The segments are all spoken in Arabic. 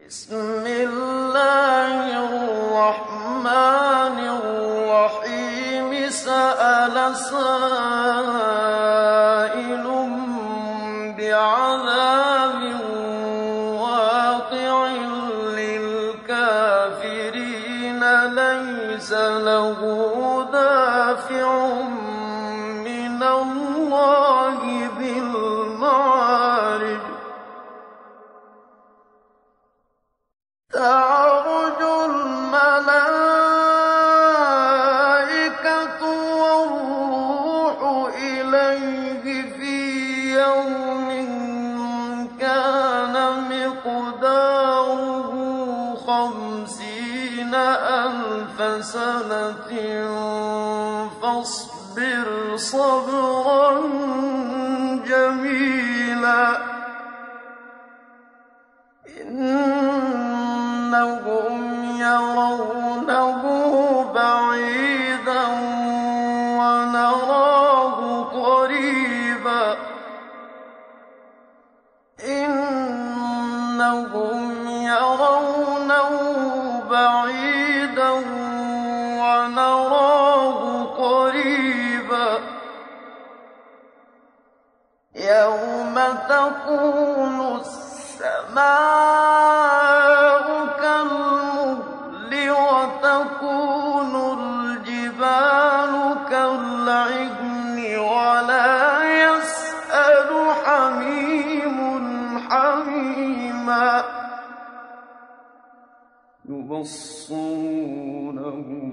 بسم الله الرحمن الرحيم سأل سائل بعذاب واقع للكافرين ليس له دافع من الله ذي المعارج تعرج الملائكة والروح إليه في يوم كان مقداره 50,000 سنة فاصبر صبرا جميلا إنهم يرونه بعيدا ونراه قريبا إنهم يرونه بعيدا ونراه قريبا يوم تكون السماء كالمهل وتكون الجبال كالعهن ولا يسأل حميم حميما يبصرونهم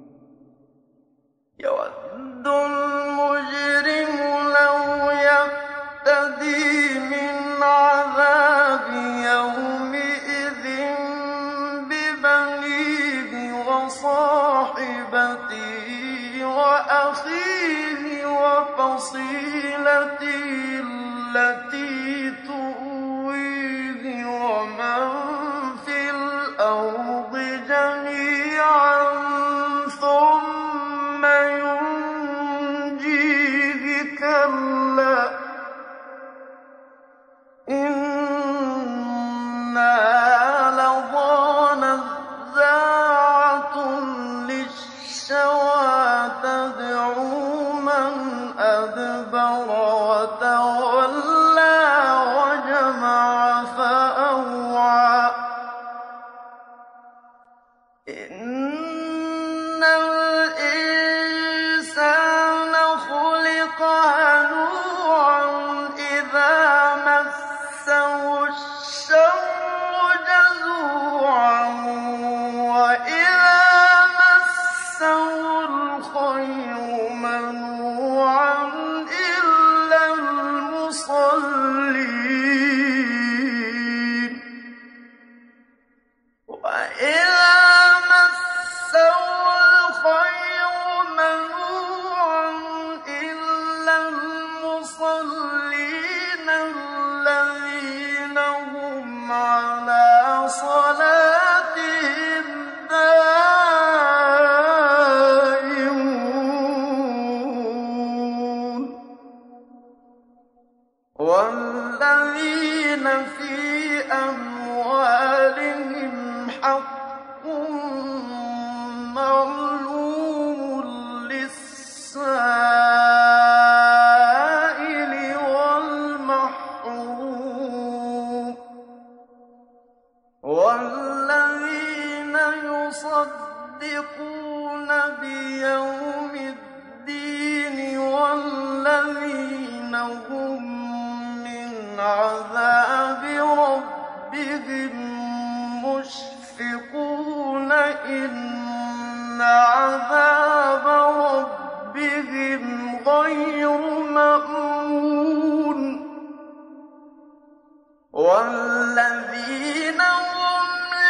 يود المجرم لو يفتدي من عذاب يومئذ ببنيه وصاحبته وأخيه وفصيلته التي تؤويه ومن في الأرض جميعا ثم ينجيه كلا إنها لظى نزاعة للشوى تدعو من أدبر وتولى وجمع فأوعى إن الإنسان خلق هلوعا إذا مسه الشر جزوعا وإذا مسه الخير منوعا إلا المصلين وإذا مسه الخير منوعا إلا المصلين الذين هم على صلاتهم دائمون والذين في أموالهم حق معلوم للسائل والمحروم والذين يصدقون بيوم الدين والذين هم من عذاب ربهم مشفقون إن عذاب ربهم غير مأمون والذين هم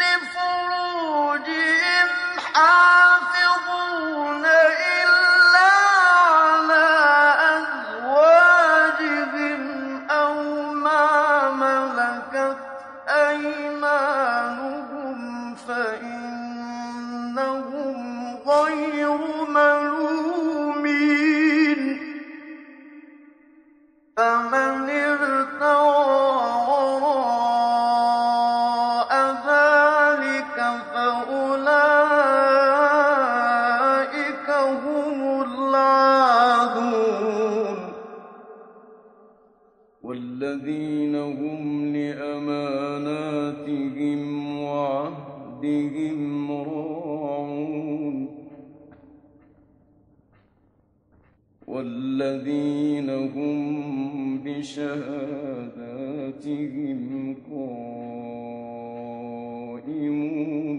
لفروجهم حافظون إلا على أزواجهم أو ما ملكت أيمانهم فإنهم غير ملومين لأماناتهم وعهدهم راعون والذين هم بشهاداتهم قائمون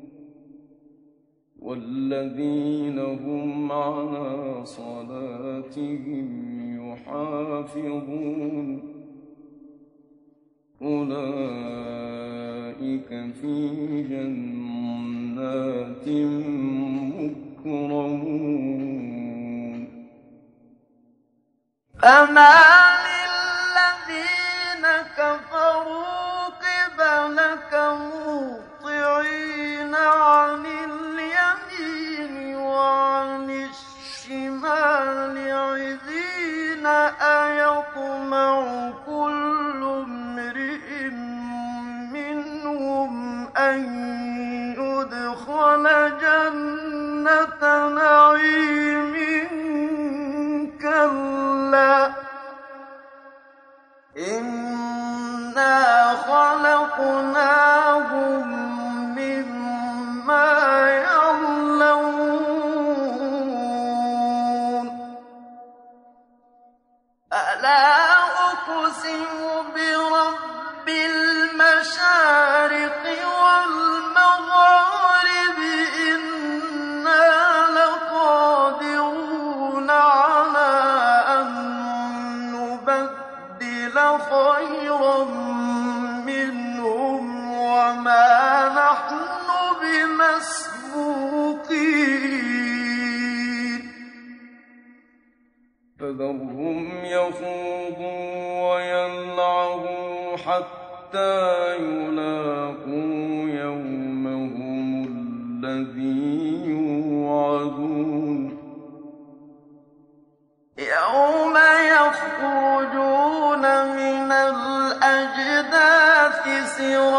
والذين هم على صلاتهم يحافظون أولئك في جنات مكرمون فما للذين كفروا قبلك مهطعين عن اليمين وعن الشمال عزين أيطمع كل امرئ منهم أن يدخل جنة نعيم كلا إنا خلقناهم مما يعلمون ألا أقسم برب المشارق والمغارب إنا لقادرون على أن نبدل خيرا منهم وما نحن بمسبوقين فذرهم يخوضوا ويلعبوا حتى يلاقوا يومهم الذي يوعدون يوم يخرجون من الأجداث سراعا